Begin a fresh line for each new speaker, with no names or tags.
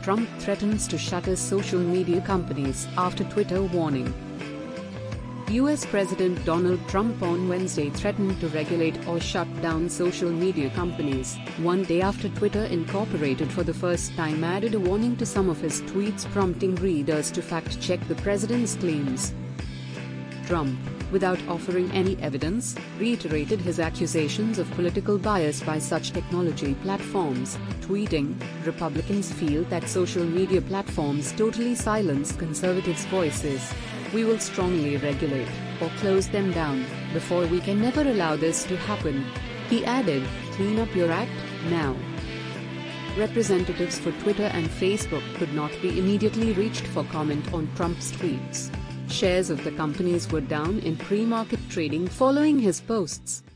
Trump threatens to shutter social media companies after Twitter warning. US President Donald Trump on Wednesday threatened to regulate or shut down social media companies, one day after Twitter Incorporated for the first time added a warning to some of his tweets, prompting readers to fact-check the president's claims. Trump, without offering any evidence, reiterated his accusations of political bias by such technology platforms, tweeting, "Republicans feel that social media platforms totally silence conservatives' voices. We will strongly regulate, or close them down, before we can never allow this to happen." He added, "Clean up your act, now." Representatives for Twitter and Facebook could not be immediately reached for comment on Trump's tweets. Shares of the companies were down in pre-market trading following his posts.